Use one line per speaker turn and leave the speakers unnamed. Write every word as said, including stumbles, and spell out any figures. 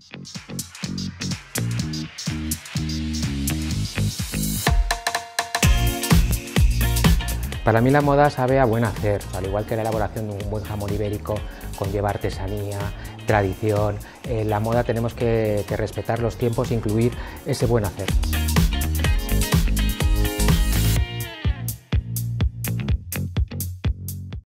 Para mí la moda sabe a buen hacer, al igual que la elaboración de un buen jamón ibérico conlleva artesanía, tradición. En la moda tenemos que, que respetar los tiempos e incluir ese buen hacer.